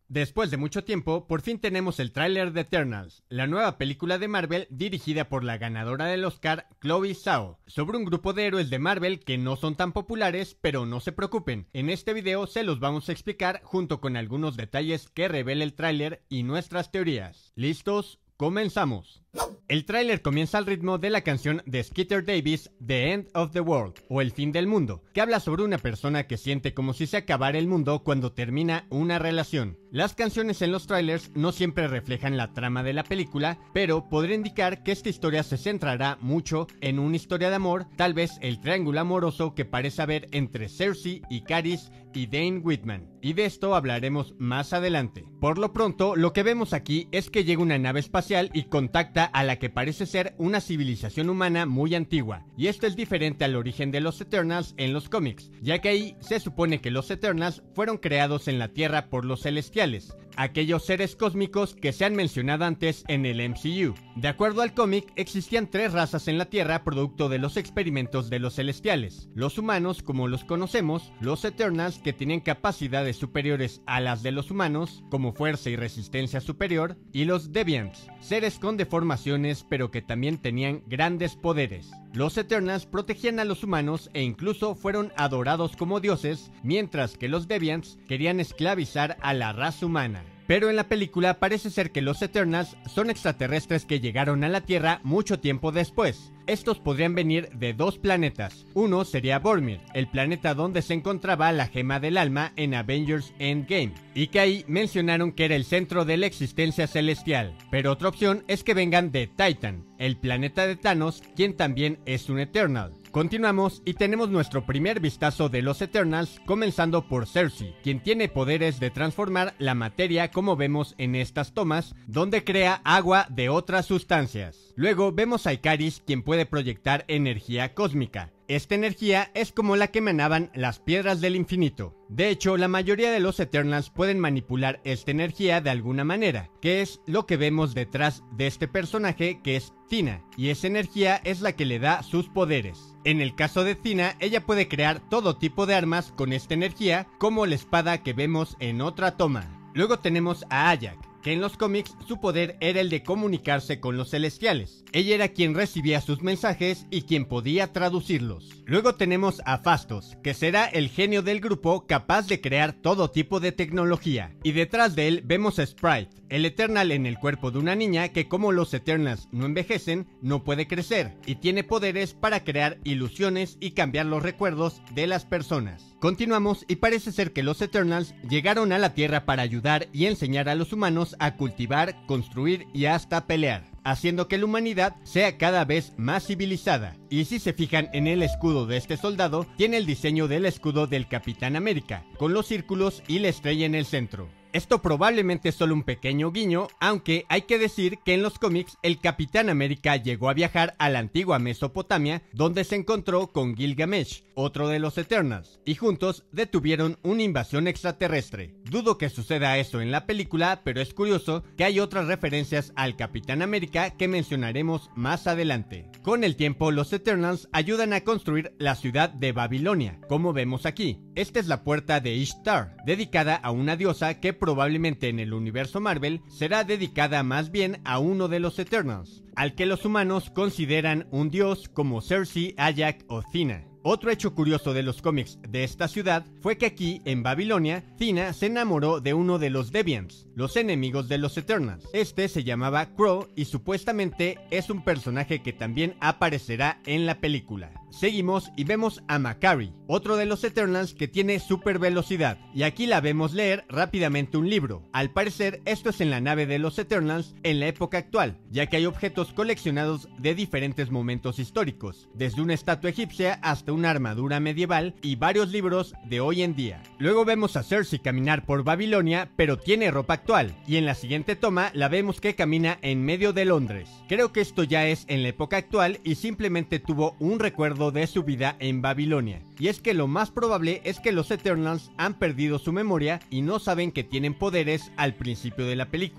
Después de mucho tiempo, por fin tenemos el tráiler de Eternals, la nueva película de Marvel dirigida por la ganadora del Oscar, Chloe Zhao, sobre un grupo de héroes de Marvel que no son tan populares, pero no se preocupen, en este video se los vamos a explicar junto con algunos detalles que revela el tráiler y nuestras teorías. ¿Listos? ¡Comenzamos! El tráiler comienza al ritmo de la canción de Skeeter Davis, The End of the World, o El fin del mundo, que habla sobre una persona que siente como si se acabara el mundo cuando termina una relación. Las canciones en los trailers no siempre reflejan la trama de la película, pero podría indicar que esta historia se centrará mucho en una historia de amor, tal vez el triángulo amoroso que parece haber entre Cersei, Ikaris y Dane Whitman, y de esto hablaremos más adelante. Por lo pronto, lo que vemos aquí es que llega una nave espacial y contacta a la que parece ser una civilización humana muy antigua, y esto es diferente al origen de los Eternals en los cómics, ya que ahí se supone que los Eternals fueron creados en la Tierra por los Celestiales, aquellos seres cósmicos que se han mencionado antes en el MCU. De acuerdo al cómic, existían tres razas en la Tierra producto de los experimentos de los Celestiales: los humanos como los conocemos, los Eternals que tenían capacidades superiores a las de los humanos, como fuerza y resistencia superior, y los Deviants, seres con deformaciones pero que también tenían grandes poderes. Los Eternals protegían a los humanos e incluso fueron adorados como dioses, mientras que los Deviants querían esclavizar a la raza humana. Pero en la película parece ser que los Eternals son extraterrestres que llegaron a la Tierra mucho tiempo después. Estos podrían venir de dos planetas. Uno sería Vormir, el planeta donde se encontraba la gema del alma en Avengers Endgame, y que ahí mencionaron que era el centro de la existencia celestial. Pero otra opción es que vengan de Titan, el planeta de Thanos, quien también es un Eternal. Continuamos y tenemos nuestro primer vistazo de los Eternals, comenzando por Cersei, quien tiene poderes de transformar la materia como vemos en estas tomas, donde crea agua de otras sustancias. Luego vemos a Ikaris, quien puede proyectar energía cósmica. Esta energía es como la que emanaban las piedras del infinito. De hecho, la mayoría de los Eternals pueden manipular esta energía de alguna manera, que es lo que vemos detrás de este personaje que es Thena, y esa energía es la que le da sus poderes. En el caso de Thena, ella puede crear todo tipo de armas con esta energía, como la espada que vemos en otra toma. Luego tenemos a Ajak, que en los cómics su poder era el de comunicarse con los celestiales. Ella era quien recibía sus mensajes y quien podía traducirlos. Luego tenemos a Phastos, que será el genio del grupo capaz de crear todo tipo de tecnología. Y detrás de él vemos a Sprite, el Eternal en el cuerpo de una niña que, como los Eternals no envejecen, no puede crecer y tiene poderes para crear ilusiones y cambiar los recuerdos de las personas. Continuamos y parece ser que los Eternals llegaron a la Tierra para ayudar y enseñar a los humanos a cultivar, construir y hasta pelear, haciendo que la humanidad sea cada vez más civilizada. Y si se fijan en el escudo de este soldado, tiene el diseño del escudo del Capitán América, con los círculos y la estrella en el centro. Esto probablemente es solo un pequeño guiño, aunque hay que decir que en los cómics el Capitán América llegó a viajar a la antigua Mesopotamia, donde se encontró con Gilgamesh, otro de los Eternals, y juntos detuvieron una invasión extraterrestre. Dudo que suceda eso en la película, pero es curioso que hay otras referencias al Capitán América que mencionaremos más adelante. Con el tiempo, los Eternals ayudan a construir la ciudad de Babilonia, como vemos aquí. Esta es la puerta de Ishtar, dedicada a una diosa que probablemente en el universo Marvel será dedicada más bien a uno de los Eternals, al que los humanos consideran un dios como Cersei, Ajak o Thena. Otro hecho curioso de los cómics de esta ciudad fue que aquí, en Babilonia, Thena se enamoró de uno de los Deviants, los enemigos de los Eternals. Este se llamaba Crow y supuestamente es un personaje que también aparecerá en la película. Seguimos y vemos a Makkari, otro de los Eternals que tiene super velocidad, y aquí la vemos leer rápidamente un libro. Al parecer esto es en la nave de los Eternals en la época actual, ya que hay objetos coleccionados de diferentes momentos históricos, desde una estatua egipcia hasta una armadura medieval y varios libros de hoy en día. Luego vemos a Cersei caminar por Babilonia, pero tiene ropa actual, y en la siguiente toma la vemos que camina en medio de Londres. Creo que esto ya es en la época actual y simplemente tuvo un recuerdo de su vida en Babilonia. Y es que lo más probable es que los Eternals han perdido su memoria y no saben que tienen poderes al principio de la película.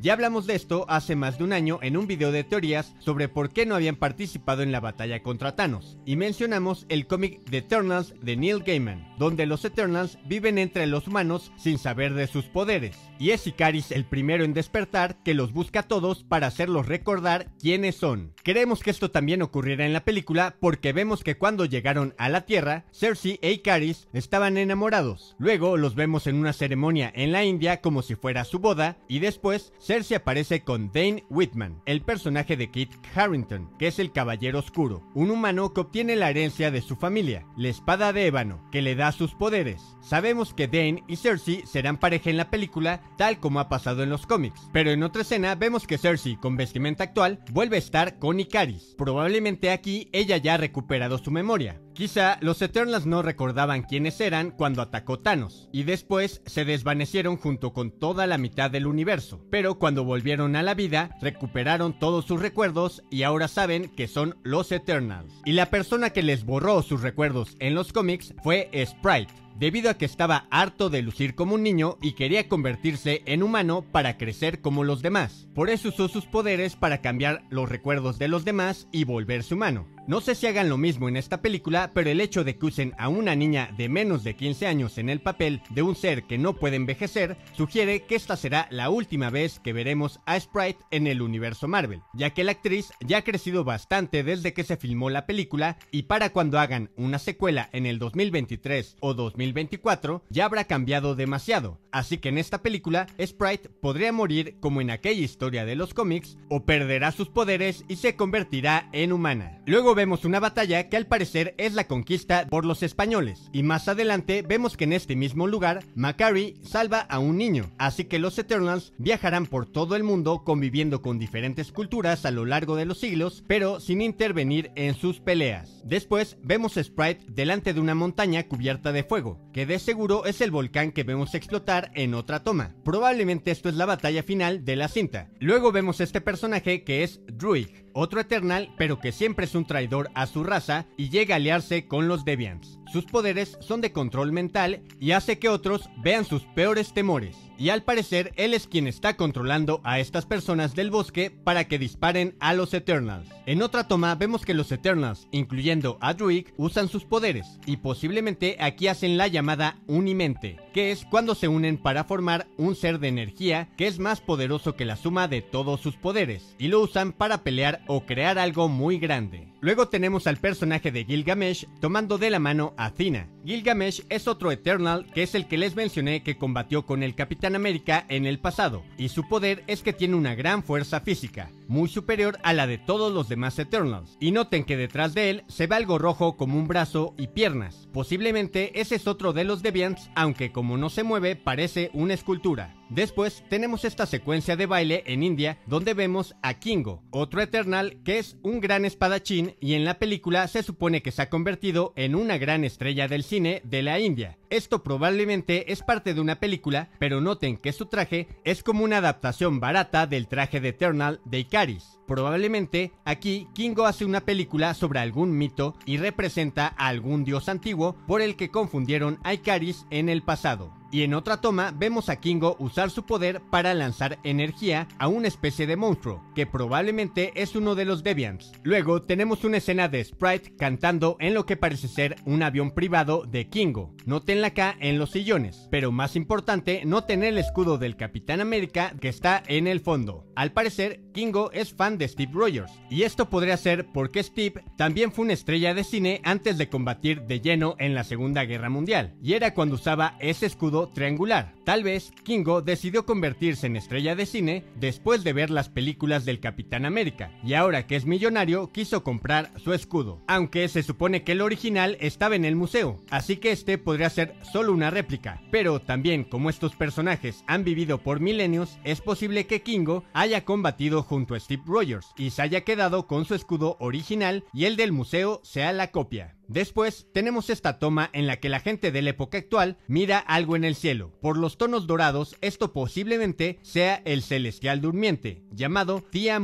Ya hablamos de esto hace más de un año en un video de teorías sobre por qué no habían participado en la batalla contra Thanos, y mencionamos el cómic The Eternals de Neil Gaiman, donde los Eternals viven entre los humanos sin saber de sus poderes, y es Ikaris el primero en despertar que los busca a todos para hacerlos recordar quiénes son. Creemos que esto también ocurrirá en la película porque vemos que cuando llegaron a la Tierra, Sersi e Ikaris estaban enamorados. Luego los vemos en una ceremonia en la India como si fuera su boda, y después Sersi aparece con Dane Whitman, el personaje de Kit Harington, que es el Caballero Oscuro, un humano que obtiene la herencia de su familia, la espada de ébano, que le da sus poderes. Sabemos que Dane y Sersi serán pareja en la película, tal como ha pasado en los cómics, pero en otra escena vemos que Sersi, con vestimenta actual, vuelve a estar con Ikaris. Probablemente aquí ella ya ha recuperado su memoria. Quizá los Eternals no recordaban quiénes eran cuando atacó Thanos, y después se desvanecieron junto con toda la mitad del universo, pero cuando volvieron a la vida, recuperaron todos sus recuerdos y ahora saben que son los Eternals. Y la persona que les borró sus recuerdos en los cómics fue Sprite, debido a que estaba harto de lucir como un niño y quería convertirse en humano para crecer como los demás. Por eso usó sus poderes para cambiar los recuerdos de los demás y volverse humano. No sé si hagan lo mismo en esta película, pero el hecho de que usen a una niña de menos de 15 años en el papel de un ser que no puede envejecer, sugiere que esta será la última vez que veremos a Sprite en el universo Marvel, ya que la actriz ya ha crecido bastante desde que se filmó la película, y para cuando hagan una secuela en el 2023 o 2024 ya habrá cambiado demasiado, así que en esta película Sprite podría morir como en aquella historia de los cómics, o perderá sus poderes y se convertirá en humana. Luego vemos una batalla que al parecer es la conquista por los españoles, y más adelante vemos que en este mismo lugar Makkari salva a un niño, así que los Eternals viajarán por todo el mundo conviviendo con diferentes culturas a lo largo de los siglos, pero sin intervenir en sus peleas. Después vemos a Sprite delante de una montaña cubierta de fuego, que de seguro es el volcán que vemos explotar en otra toma. Probablemente esto es la batalla final de la cinta. Luego vemos a este personaje que es Druig, otro Eternal, pero que siempre es un traidor a su raza y llega a aliarse con los Deviants. Sus poderes son de control mental y hace que otros vean sus peores temores. Y al parecer él es quien está controlando a estas personas del bosque para que disparen a los Eternals. En otra toma vemos que los Eternals, incluyendo a Druig, usan sus poderes, y posiblemente aquí hacen la llamada unimente, que es cuando se unen para formar un ser de energía que es más poderoso que la suma de todos sus poderes, y lo usan para pelear o crear algo muy grande. Luego tenemos al personaje de Gilgamesh tomando de la mano a Thina. Gilgamesh es otro Eternal que es el que les mencioné que combatió con el Capitán América en el pasado, y su poder es que tiene una gran fuerza física, muy superior a la de todos los demás Eternals. Y noten que detrás de él se ve algo rojo como un brazo y piernas. Posiblemente ese es otro de los Deviants, aunque como no se mueve parece una escultura. Después tenemos esta secuencia de baile en India donde vemos a Kingo, otro Eternal que es un gran espadachín, y en la película se supone que se ha convertido en una gran estrella del cine de la India. Esto probablemente es parte de una película, pero noten que su traje es como una adaptación barata del traje de Eternal de Ikaris. Probablemente aquí Kingo hace una película sobre algún mito y representa a algún dios antiguo por el que confundieron a Ikaris en el pasado. Y en otra toma vemos a Kingo usar su poder para lanzar energía a una especie de monstruo, que probablemente es uno de los Deviants. Luego tenemos una escena de Sprite cantando en lo que parece ser un avión privado de Kingo. Nótenla acá en los sillones, pero más importante, noten el escudo del Capitán América que está en el fondo. Al parecer, Kingo es fan de Steve Rogers, y esto podría ser porque Steve también fue una estrella de cine antes de combatir de lleno en la Segunda Guerra Mundial, y era cuando usaba ese escudo triangular. Tal vez Kingo decidió convertirse en estrella de cine después de ver las películas del Capitán América, y ahora que es millonario quiso comprar su escudo, aunque se supone que el original estaba en el museo, así que este podría ser solo una réplica. Pero también, como estos personajes han vivido por milenios, es posible que Kingo haya combatido junto a Steve Rogers y se haya quedado con su escudo original y el del museo sea la copia. Después tenemos esta toma en la que la gente de la época actual mira algo en el cielo. Por los tonos dorados, esto posiblemente sea el celestial durmiente, llamado Tiamut.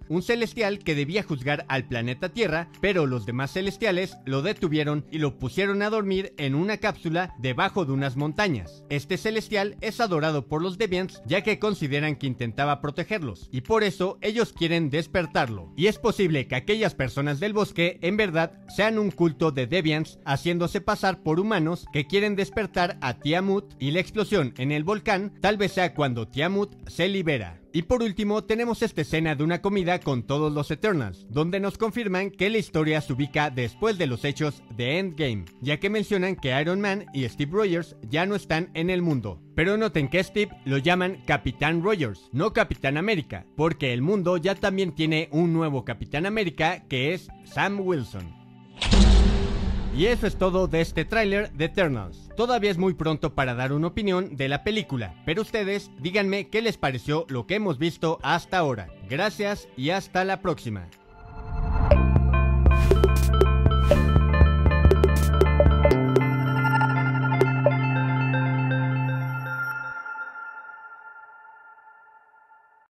un celestial que debía juzgar al planeta Tierra, pero los demás celestiales lo detuvieron y lo pusieron a dormir en una cápsula debajo de unas montañas. Este celestial es adorado por los Deviants ya que consideran que intentaba protegerlos, y por eso ellos quieren despertarlo. Y es posible que aquellas personas del bosque en verdad sean un culto de Deviants haciéndose pasar por humanos que quieren despertar a Tiamut, y la explosión en el volcán tal vez sea cuando Tiamut se libera. Y por último tenemos esta escena de una comida con todos los Eternals, donde nos confirman que la historia se ubica después de los hechos de Endgame, ya que mencionan que Iron Man y Steve Rogers ya no están en el mundo. Pero noten que Steve lo llaman Capitán Rogers, no Capitán América, porque el mundo ya también tiene un nuevo Capitán América que es Sam Wilson. Y eso es todo de este tráiler de Eternals. Todavía es muy pronto para dar una opinión de la película, pero ustedes díganme qué les pareció lo que hemos visto hasta ahora. Gracias y hasta la próxima.